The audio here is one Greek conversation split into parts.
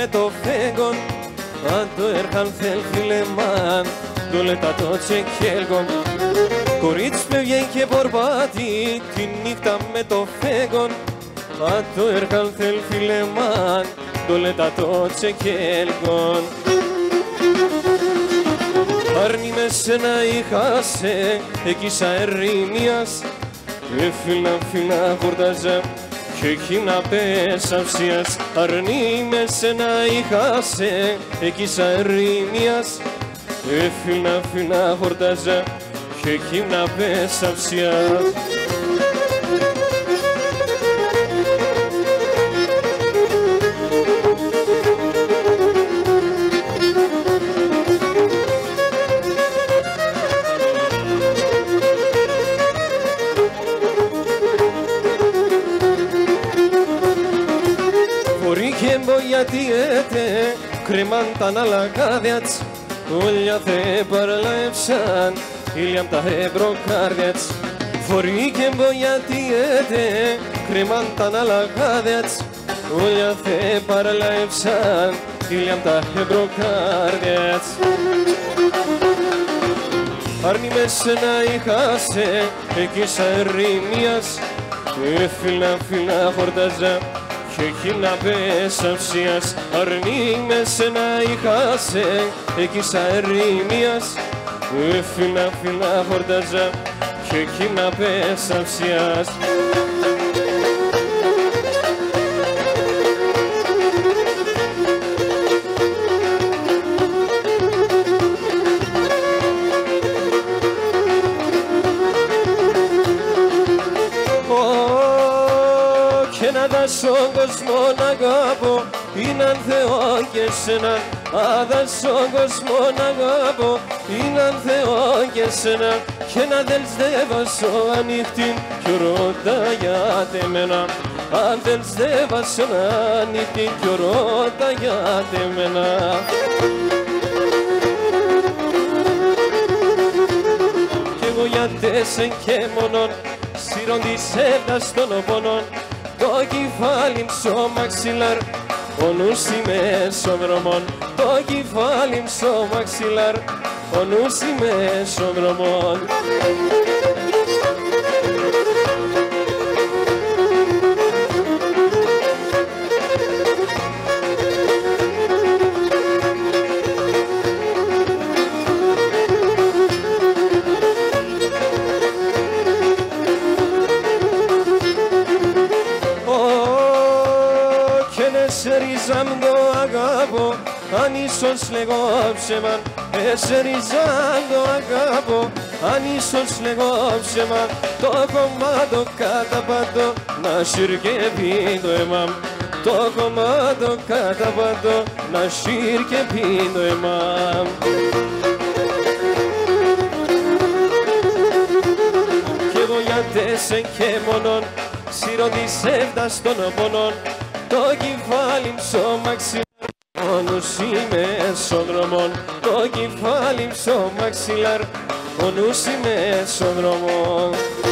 με το φέγγον, αν το έρχανθελ φιλεμάν, το λετατό τσεκέλγον. Κορίτσι με βγαίνει και πορπάτη, τη νύχτα με το φέγγον, αν το έρχανθελ φιλεμάν, το λετατό τσεκέλγον. Άρνη με σένα είχασε, εκεί σα ερήμιας, φίλα χορτάζα και εκείνα πέσαυσιας. Αρνή με σένα είχασε, εκεί σα ερήμιας, φίλα χορτάζα και εκείνα πέσαυσιας. Γιατί έτε κρεμάν τα ναλακάδιατς, όλια θε παραλέψαν, ήλιαμ τα εμπροκάρδιατς. Φορήκε μπο γιατί έτε κρεμάν τα ναλακάδιατς, όλια θε παραλέψαν, ήλιαμ τα εμπροκάρδιατς. Άρνη με σένα είχασε, εκεί σα ερήμιας, φίλα χορτάζα και εκείνα πέσαυσιας. Αρνή με σένα είχασε, εκεί σα ερήμιας, φίλα χορτάζα και εκείνα πέσαυσιας. Στον κόσμο να αγαπώ, είναι αν Θεό και σένα. Άδα στον κόσμο να αγαπώ, είναι αν Θεό και σένα. Και να θέλεις δε βάσω ανοιχτήν κι ρώτα για τεμένα. Αν θέλεις δε βάσω ανοιχτήν κι ρώτα για τεμένα. Κι εγώ για τέσσεν και μόνον, σύρον της έβδας των οπόνων. Το κεφάλι στο μαξιλάρ, ο νους είμαι στον δρομόν. Το κεφάλι στο μαξιλάρ, ο νους είμαι στον δρομόν. Αν ίσως λέγω ψέμα, εσέριζαν το αγαπώ. Αν ίσως λέγω ψέμα, το κομμάτο καταπατώ, να συρκεύει το αίμα. Το κομμάτο καταπατώ, να συρκεύει το αίμα. Κι εγώ για τέσσεν και μόνον, σύρω της έβδας των πόνων. Το κεφάλι στο μαξιλάρ, ο νους είμαι στον δρομόν. Το κεφάλι στο μαξιλάρ, ο νους είμαι στον δρομόν.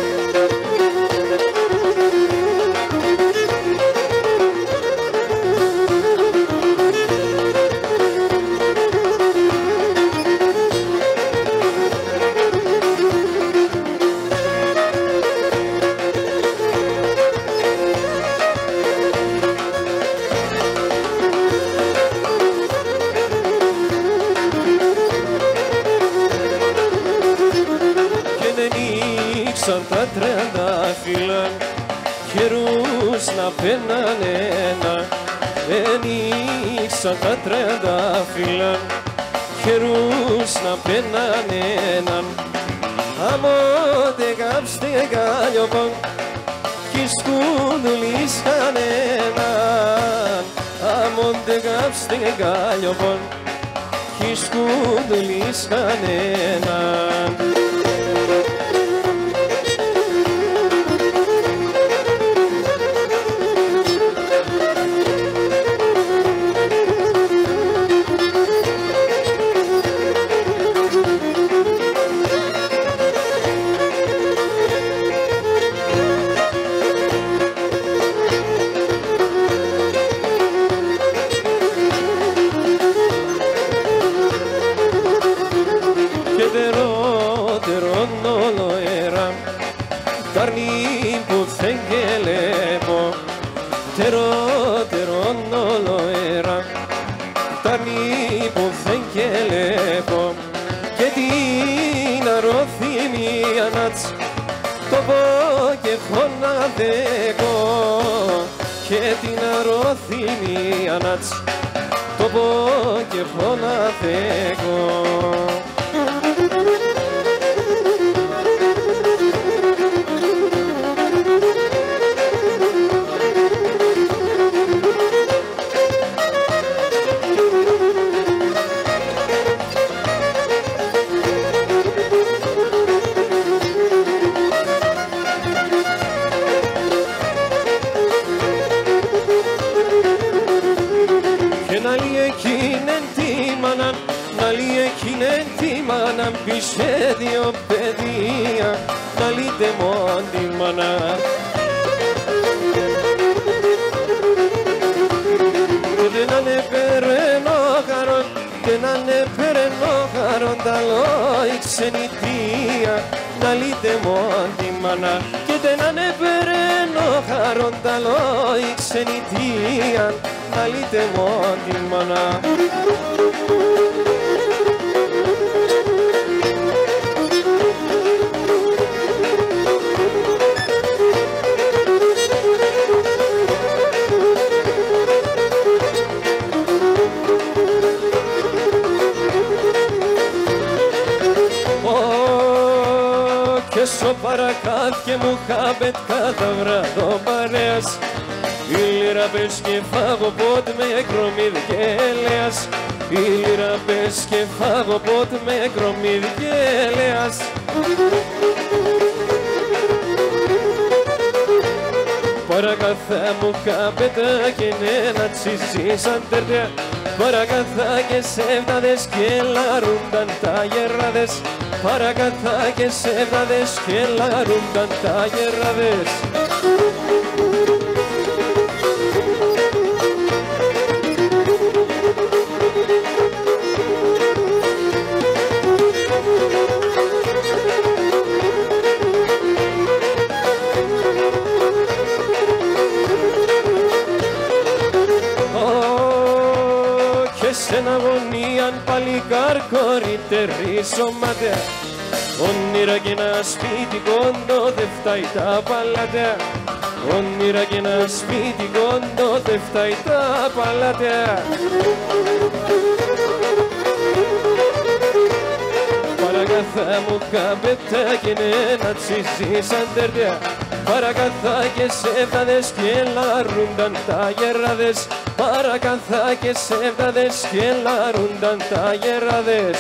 Σαν τα τριαντάφυλλα καιρούς να πένανε ένα. Ένιξαν τα τριαντάφυλλα καιρούς να πένανε έναν. Αμότε κάψτε καλλιοπον κι σκούντουλης κανέναν. Αμότε κάψτε καλλιοπον κι σκούντουλης κανέναν. πουθέν και λέπω και την αρωθυμία νατς το πω και έχω να δέκω και την αρωθυμία νατς το πω και έχω να δέκω. Να μπει σε δύο παιδεία, να λύτε μόνο τη μάνα. Δεν ανεπερνώ χαρόν, δεν ανεπερνώ χαρόν, τα λόγια ξενιτεία, να λύτε μόνο τη μάνα. Και δεν ανεπερνώ χαρόν, τα λόγια ξενιτεία, να λύτε μόνο τη μάνα. Στο παρακάτια μου χάμπετ κατά βράδο παρέας η λίρα πες και φάγω πότε με κρομμυδικέλεας η λίρα πες και φάγω πότε με κρομμυδικέλεας. Παρακαθά μου χάμπετα και νένα τσίσαν τερτιά παρακαθά και σέβδαδες και λαρούνταν τα γεράδες παρακαθά και σέβδαδες και λαρούνταν τα γεράδες. Σ' αγωνίαν παλικάρ κορυτερή σωματέα όνειρα και ένα σπίτι κοντό δεν φτάει τα παλάτια όνειρα και ένα σπίτι κοντό δεν φτάει τα παλάτια. Παρακαθά μου καπετά και νένα τσίσαν τερτιά παρακαθά και σέβδαδες και λαρούνταν τα γεράδες παρακαθά και σέβδαδες και λαρούνταν τα γεράδες.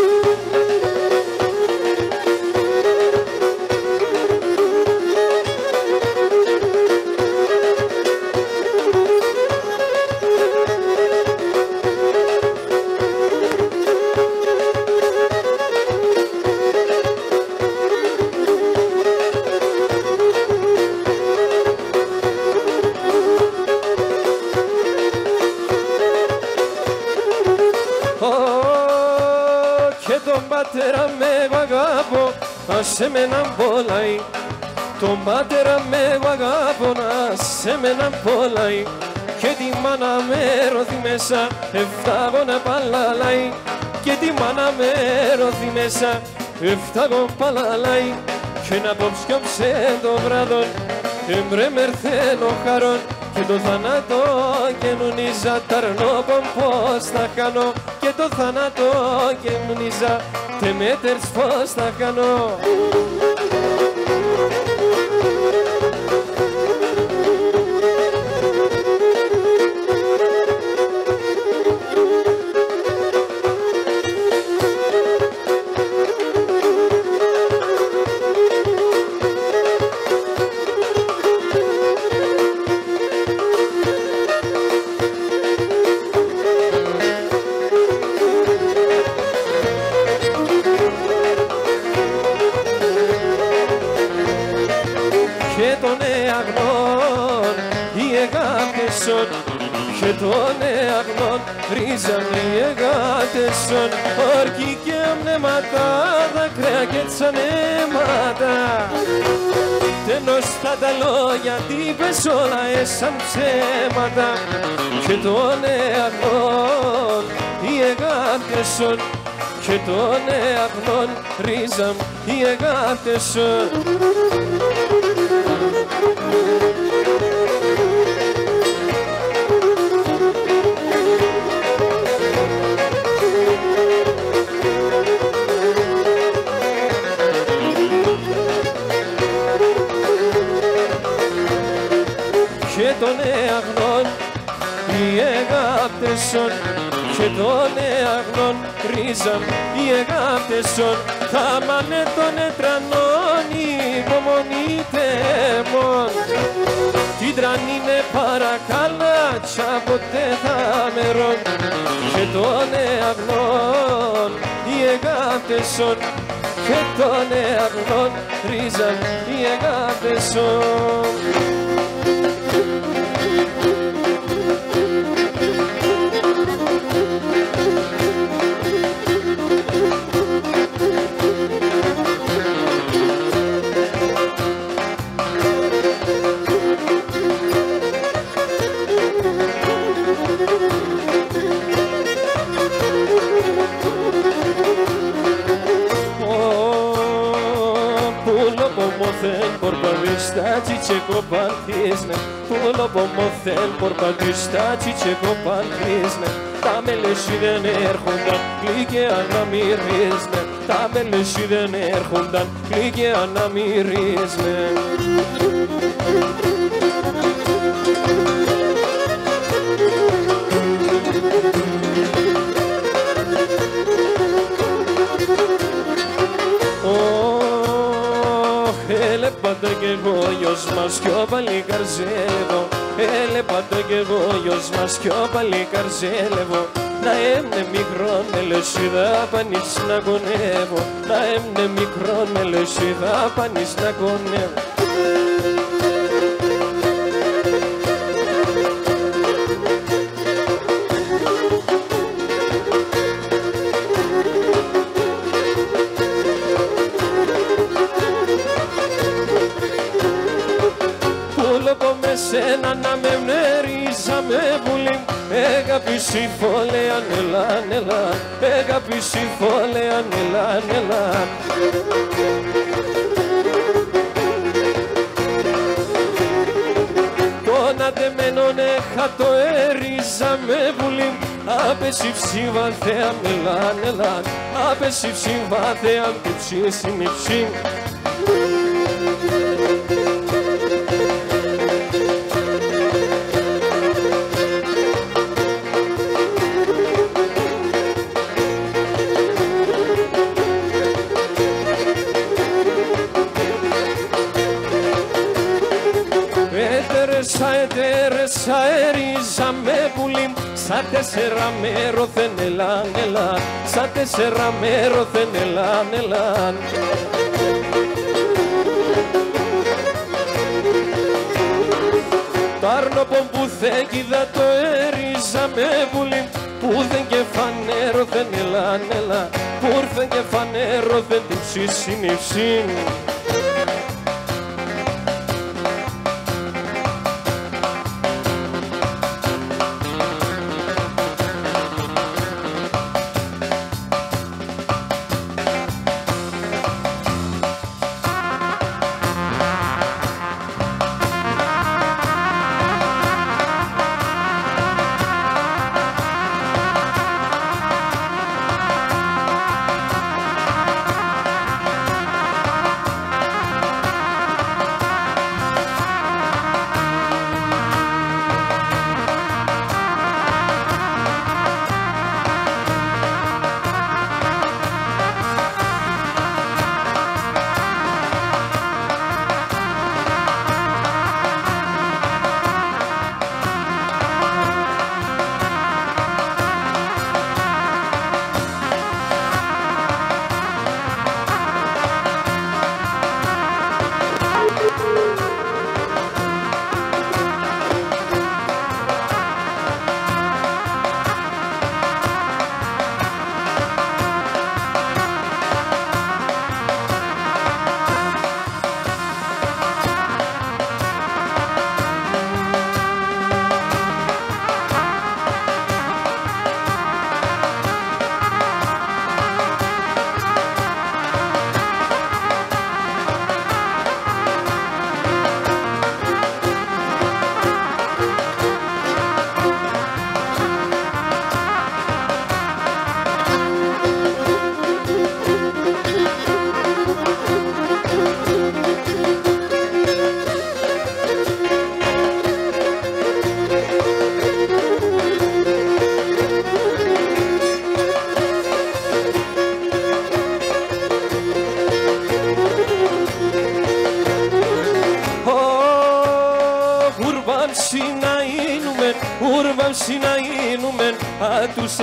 Πατέρα με αγαπώ, άσε με να μπολάει. Τον πατέρα με αγαπώ, άσε με να μπολάει. Και τη μάνα με ρώθει μέσα, εφτάγωνα παλαλάει. Και τη μάνα με ρώθει μέσα, εφτάγω παλαλάει. Και να ποψιόψε το βράδον, εμπρέ μερθένο χαρόν. Και το θάνατο και νουνίζα ταρνόπον πως θα κάνω. Και το θάνατο και νουνίζα τε μέτερς πως θα κάνω. Και τον εαγνών ρίζαν οι εγάτεσον όρκοι και πνεύματα, δάκρυα και τσανέματα. Τέλος τα λόγια τύπες όλα έσαν ψέματα. Και τον εαγνών οι οι αγάπτεσον και των αγνών ρίζαμ οι αγάπτεσον. Και των αγνών οι αγάπτεσον και των αγνών ρίζαμ οι αγάπτεσον. Θα μάνε των ετρανών υπομονείτε μον. Την τρανίνε παρακάλα τσα ποτέ θα μερών. Και των αγνών οι αγάπτεσον και των αγνών ρίζαμ οι αγάπτεσον. Porpavista cice copantizne, pulo pomothel porpavista cice copantizne. Tamele shiden erhundan, lige anamirizne. Tamele shiden erhundan, lige anamirizne. Πάντα κι εγώ γιος μας κι ο παλικαρζέλευω. Πάντα κι εγώ γιος μας κι ο παλικαρζέλευω. Να έμνε μικρόν με λεσίδα πανείς να κονεύω. Να έμνε μικρόν με λεσίδα πανείς να κονεύω. Σένα να με μνερίζαμε πουλί. Έγαπη συμφόλε ανελάν, ελάν. Έγαπη συμφόλε ανελάν, ελάν. Τον αντεμένον έχα το ερίζαμε πουλί. Άπεση ψήβα θέα μελάν, ελάν. Άπεση ψήβα θέα τυψή συνυψή. Έτερεσα ερίζαμε πουλί. Σαν τέσσερα μέρωθεν ελάν, ελάν. Σαν τέσσερα μέρωθεν ελάν, ελάν. Το άρνοπον που θέκιδα το ερίζαμε πουλί. Που δεν και φανέρωθεν ελάν, ελάν. Που ήρθεν και φανέρωθεν την ψήσιν υψήν.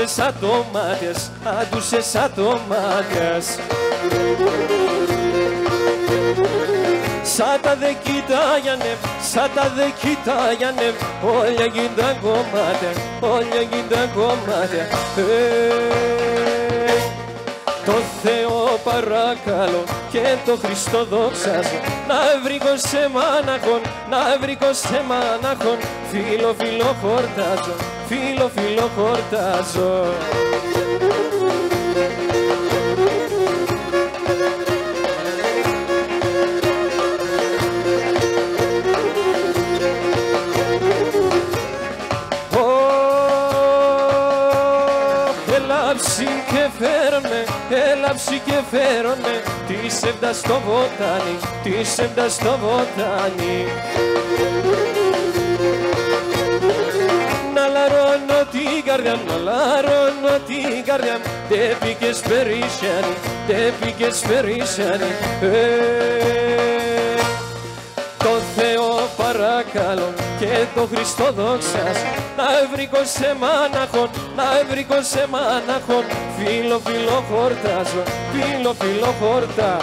αντούσε σαν τομάτες, αντούσε σαν τομάτες. Σαν τα δε κοιτάγανε, σαν τα δε κοιτάγανε, όλα γίνταν κομμάτια, όλα γίνταν κομμάτια. Το Θεό παρακαλώ και το Χριστό δόξαζω, να βρήκω σε μάναχον, να βρήκω σε μάναχον, φίλο φίλο χορτάζω, φίλο φίλο χορτάζω. Έλαψη και φέρονε, έλαψη και φέρονε, τη σέβτα στο βοτάνι, τη σέβτα στο βοτάνι. Να λαρώνω την καρδιά, να λαρώνω την καρδιά, τε πήγες περίσσιανη, τε πήγες περίσσιανη. Το Θεό παρακαλώ και το Χριστό δόξας, να βρήκω σε μάναχον, να βρήκω σε μάναχον, φίλο φίλο χορτάζω, φίλο φίλο χορτά.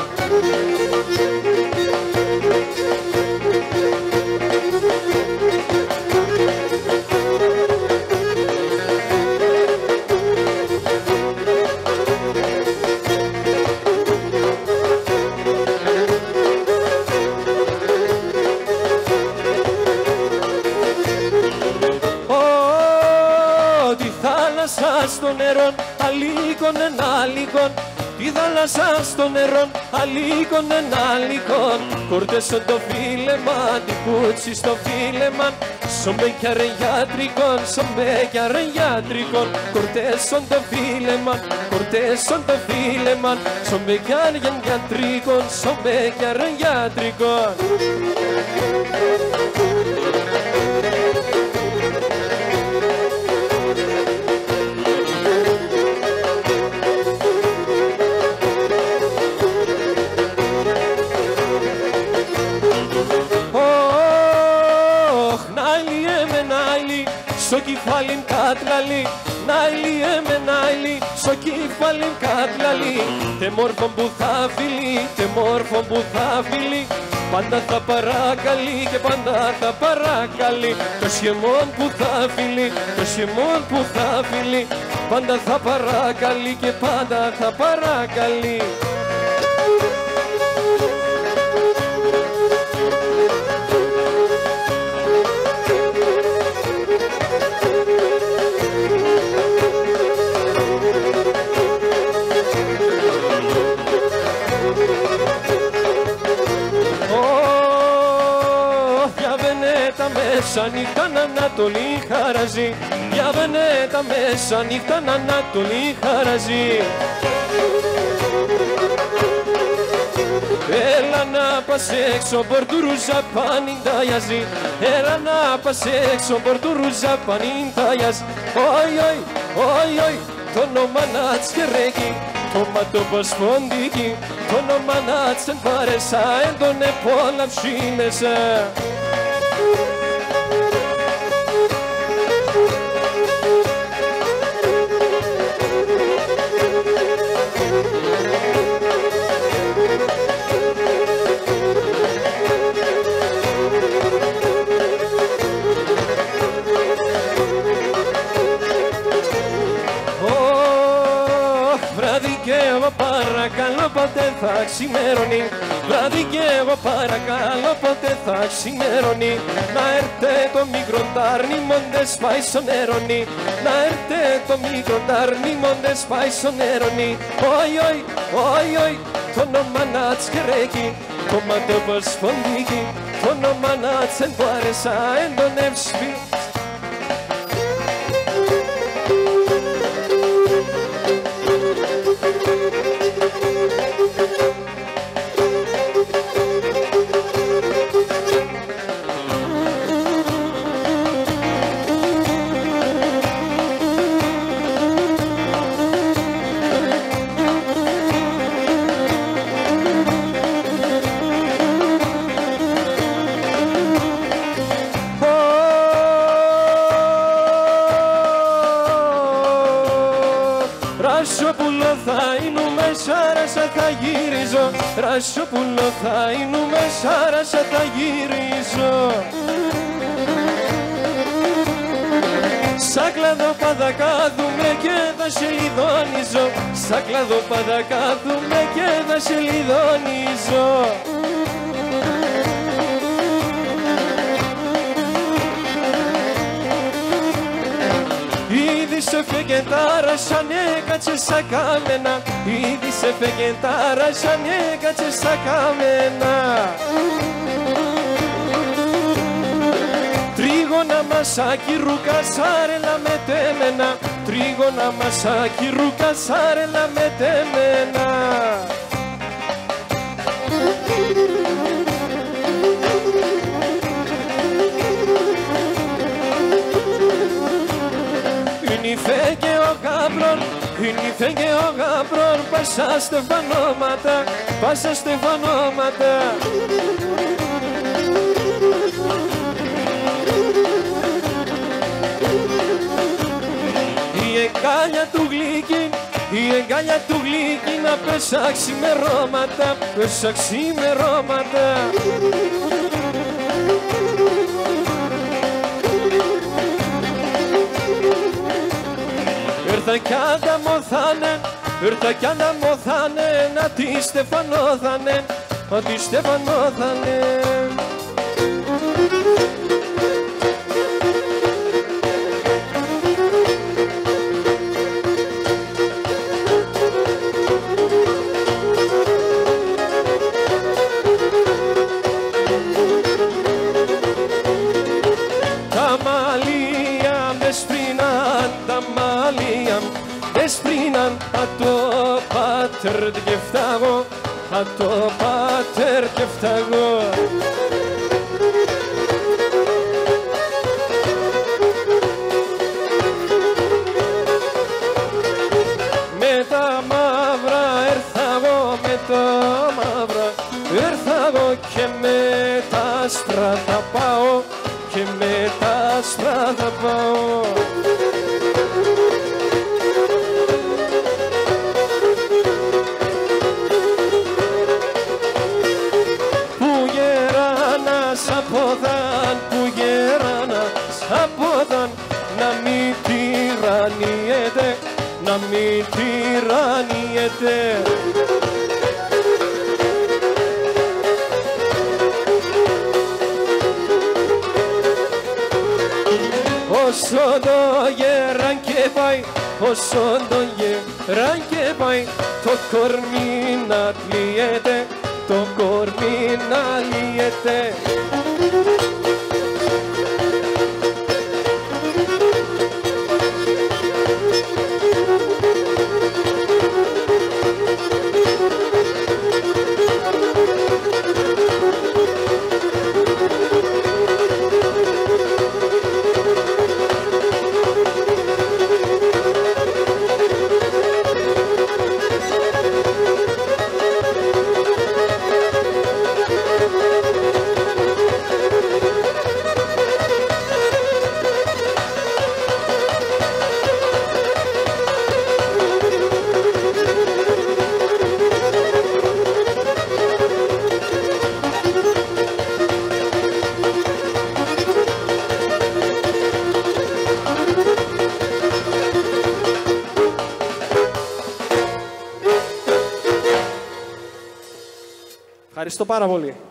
Στο νερό, αλίκον εν αλίκον, τη θάλασσα στο νερό, αλίκον εν αλίκον. Κορτέσον το φίλεμα, την κούτσι στο φίλεμα, σομπέκια ρε γιατρικών, σομπέκια ρε γιατρικών. Κορτέσον το φίλεμα, κορτέσον το φίλεμα, σομπέκια ρε γιατρικών, σομπέκια ρε γιατρικών. Στο κεφάλιν κατλαλή, νάιλι έμε νάιλι, στο κεφάλιν κατλαλή. Τε μόρφον που θα φιλεί, τε μόρφον που θα φιλεί, πάντα θα παρακαλεί και πάντα θα παρακαλεί. Το σχεμόν που θα φιλεί, το σχεμόν που θα φιλεί, πάντα θα παρακαλεί και πάντα θα παρακαλεί. Μέσα νύχτα να Ανατολή χαραζεί, για Βενέτα μέσα νύχτα να Ανατολή χαραζεί. Έλα να πας έξω πορτουρούζα πανιντάγιαζι, έλα να πας έξω πορτουρούζα πανιντάγιαζι. Oi, oi, oi, oi, το όνομα να τσχερέκει, το ματώπας ποντίκι, το όνομα να τσεν παρέσα, εν τον επόλαυση μέσα. Παρακαλώ ποτέ θα ξημερώνει, βράδυ και εγώ παρακαλώ ποτέ θα ξημερώνει. Να έρθε το μικρό τάρνι μόντες πάει στο νερόνι, να έρθε το μικρό τάρνι μόντες πάει στο νερόνι. Oi, oi, oi, oi, το όνομα να τσχερέκει, το ματώπας ποντίκι, το όνομα να τσεν παρέσα εν τον εύσπι. θα είνουμε σάρασα θα γυρίζω, Ρασόπουλο θα είνουμε σάρασα θα γυρίζω. Σαν κλαδόπαδα κάθουμε και θα σε λιδώνιζω, σαν κλαδόπαδα κάθουμε και θα σε λιδώνιζω. Ήδη σε φεγγετάρα σαν έκατσε σαν κάμενα, ήδη σε φεγγετάρα σαν έκατσε σαν κάμενα. Τρίγωνα μασάκι ρουκασάρελα με τέμενα, τρίγωνα μασάκι ρουκασάρελα με τέμενα. Ινιφέ και ο γάμπρον, ινιφέ και ο γάμπρον, πάσα στεφανώματα, πάσα στεφανώματα. Η εγκάλια του γλύκη, η εγκάλια του γλύκη να πέσα ξημερώματα, πέσα ξημερώματα. Ήρθα κι ανταμωθάνε, ήρθα κι ανταμωθάνε, να τη στεφανώθανε, να τη στεφανώθανε. Τα μαλλία με σπρίναν, τα μαλλία με σπρίναν, α το πάτερ και φτάγω, α το πάτερ και φτάγω. Με τα μαύρα έρθα εγώ, με τα μαύρα έρθα εγώ και με τα άσπρα θα πάω, και με τα άσπρα θα πάω. Που γεράνας απόταν, που γεράνας απόταν, να μην τυραννιέται, να μην τυραννιέται. Όσο το γεράν και πάει, όσο το γεράν και πάει, το κορμί να λύεται, το κορμί να λύεται. Ευχαριστώ πάρα πολύ.